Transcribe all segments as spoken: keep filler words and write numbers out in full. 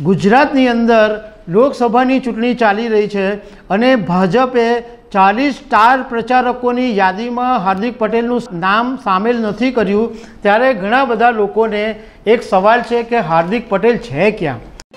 ગુજરાતની અંદર લોકસભાની ચૂંટણી ચાલી રહી છે અને ભાજપે ચાલીસ સ્ટાર પ્રચારકોની યાદીમાં હાર્દિક પટેલનું નામ સામેલ નથી કર્યું, ત્યારે ઘણા બધા લોકોને એક સવાલ છે કે હાર્દિક પટેલ છે ક્યાં?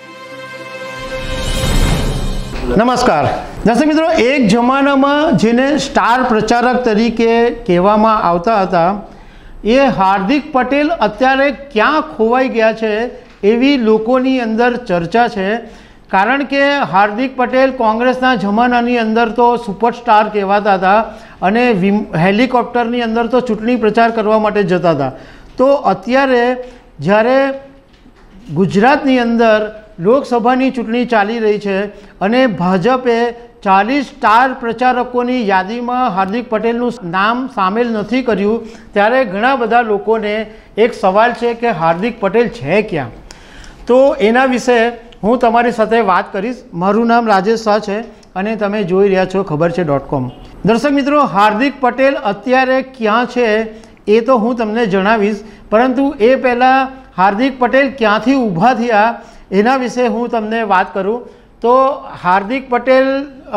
નમસ્કાર દર્શક મિત્રો, એક જમાનામાં જેને સ્ટાર પ્રચારક તરીકે કહેવામાં આવતા હતા એ હાર્દિક પટેલ અત્યારે ક્યાં ખોવાઈ ગયા છે એવી લોકોની અંદર ચર્ચા છે। કારણ કે હાર્દિક પટેલ કોંગ્રેસના જમાનાની અંદર તો સુપરસ્ટાર કહેવાતા હતા અને હેલિકોપ્ટરની અંદર તો ચૂંટણી પ્રચાર કરવા માટે જતા હતા। તો અત્યારે જ્યારે ગુજરાતની અંદર લોકસભાની ચૂંટણી ચાલી રહી છે અને ભાજપે ચાલીસ સ્ટાર પ્રચારકોની યાદીમાં હાર્દિક પટેલનું નામ સામેલ નથી કર્યું, ત્યારે ઘણા બધા લોકોને એક સવાલ છે કે હાર્દિક પટેલ છે ક્યાં? તો એના વિશે હું તમારી સાથે વાત કરીશ। મારું નામ રાજેશ શાહ છે અને તમે જોઈ રહ્યા છો ખબર છે ડોટ કોમ। દર્શક મિત્રો, હાર્દિક પટેલ અત્યારે ક્યાં છે એ તો હું તમને જણાવીશ, પરંતુ એ પહેલાં હાર્દિક પટેલ ક્યાંથી ઊભા થયા એના વિશે હું તમને વાત કરું તો હાર્દિક પટેલ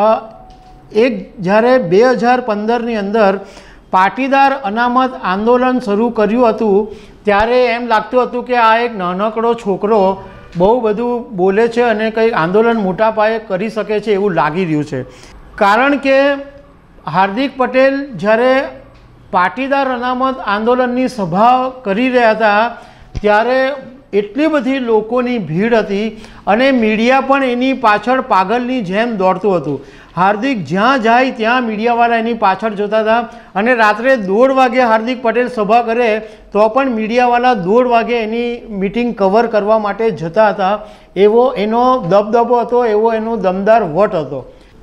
એક જ્યારે બે હજાર પંદરની અંદર પાટીદાર અનામત આંદોલન શરૂ કર્યું હતું ત્યારે એમ લાગતું હતું કે આ એક નાનકડો છોકરો બહુ બધું બોલે છે અને કંઈ આંદોલન મોટા પાયે કરી શકે છે એવું લાગી રહ્યું છે। કારણ કે હાર્દિક પટેલ જ્યારે પાટીદાર અનામત આંદોલનની સભા કરી રહ્યા હતા ત્યારે એટલી બધી લોકોની ભીડ હતી અને મીડિયા પણ એની પાછળ પાગલની જેમ દોડતું હતું। હાર્દિક જ્યાં જાય ત્યાં મીડિયાવાળા એની પાછળ જોતા હતા અને રાત્રે દોઢ વાગે હાર્દિક પટેલ સભા કરે તો પણ મીડિયાવાળા દોઢ વાગે એની મિટિંગ કવર કરવા માટે જતા હતા। એવો એનો દબદબો હતો, એવો એનો દમદાર વટ હતો।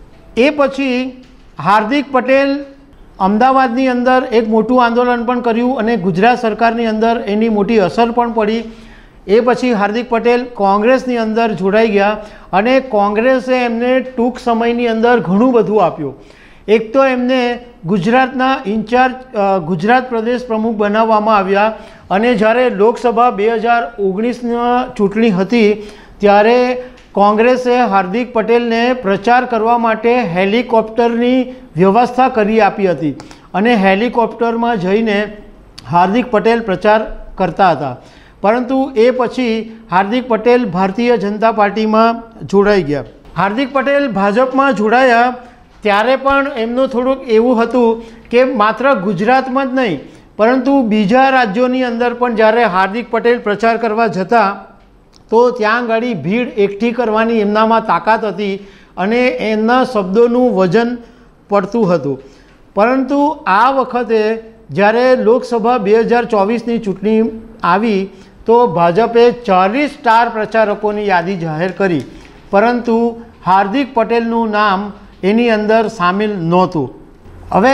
એ પછી હાર્દિક પટેલ અમદાવાદની અંદર એક મોટું આંદોલન પણ કર્યું અને ગુજરાત સરકારની અંદર એની મોટી અસર પણ પડી। એ પછી હાર્દિક પટેલ કોંગ્રેસની અંદર જોડાઈ ગયા અને કોંગ્રેસે એમને ટૂંક સમયની અંદર ઘણું બધું આપ્યું। એક તો એમને ગુજરાતના ઇન્ચાર્જ ગુજરાત પ્રદેશ પ્રમુખ બનાવવામાં આવ્યા અને જ્યારે લોકસભા બે હજાર ઓગણીસની ચૂંટણી હતી ત્યારે કોંગ્રેસે હાર્દિક પટેલને પ્રચાર કરવા માટે હેલિકોપ્ટરની વ્યવસ્થા કરી આપી હતી અને હેલિકોપ્ટરમાં જઈને હાર્દિક પટેલ પ્રચાર કરતા હતા। પરંતુ એ પછી હાર્દિક પટેલ ભારતીય જનતા પાર્ટીમાં જોડાઈ ગયા। હાર્દિક પટેલ ભાજપમાં જોડાયા ત્યારે પણ એમનું થોડુંક એવું હતું કે માત્ર ગુજરાતમાં જ નહીં પરંતુ બીજા રાજ્યોની અંદર પણ જ્યારે હાર્દિક પટેલ પ્રચાર કરવા જતા તો ત્યાં આગળ ભીડ એકઠી કરવાની એમનામાં તાકાત હતી અને એમના શબ્દોનું વજન પડતું હતું। પરંતુ આ વખતે જ્યારે લોકસભા બે હજાર ચોવીસની ચૂંટણી આવી તો ભાજપે ચાલીસ સ્ટાર પ્રચારકોની યાદી જાહેર કરી, પરંતુ હાર્દિક પટેલનું નામ એની અંદર સામેલ નહોતું। હવે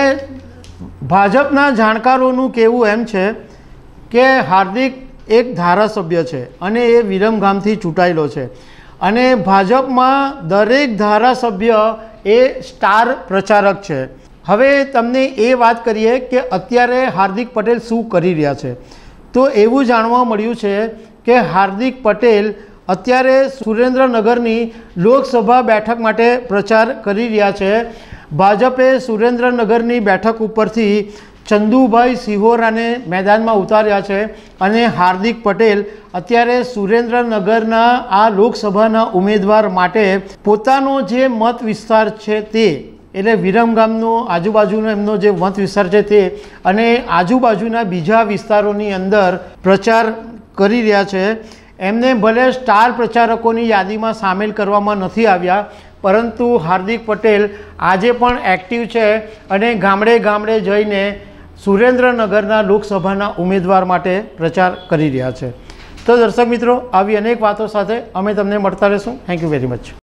ભાજપના જાણકારોનું કહેવું એમ છે કે હાર્દિક એક ધારાસભ્ય છે અને એ વિરમગામથી ચૂંટાયેલો છે અને ભાજપમાં દરેક ધારાસભ્ય એ સ્ટાર પ્રચારક છે। હવે તમને એ વાત કરીએ કે અત્યારે હાર્દિક પટેલ શું કરી રહ્યા છે તો એવું જાણવા મળ્યું છે કે હાર્દિક પટેલ અત્યારે સુરેન્દ્રનગરની લોકસભા બેઠક માટે પ્રચાર કરી રહ્યા છે। ભાજપે સુરેન્દ્રનગરની બેઠક ઉપરથી ચંદુભાઈ સિહોરાને મેદાનમાં ઉતાર્યા છે અને હાર્દિક પટેલ અત્યારે સુરેન્દ્રનગરના આ લોકસભાના ઉમેદવાર માટે પોતાનો જે મત વિસ્તાર છે તે એટલે વિરમગામનો આજુબાજુનો એમનો જે મત વિસ્તાર છે તે અને આજુબાજુના બીજા વિસ્તારોની અંદર પ્રચાર કરી રહ્યા છે। એમને ભલે સ્ટાર પ્રચારકોની યાદીમાં સામેલ કરવામાં નથી આવ્યા, પરંતુ હાર્દિક પટેલ આજે પણ એક્ટિવ છે અને ગામડે ગામડે જઈને સુરેન્દ્રનગરના લોકસભાના ઉમેદવાર માટે પ્રચાર કરી રહ્યા છે। તો દર્શક મિત્રો, આવી અનેક વાતો સાથે અમે તમને મળતા રહીશું। Thank you very much.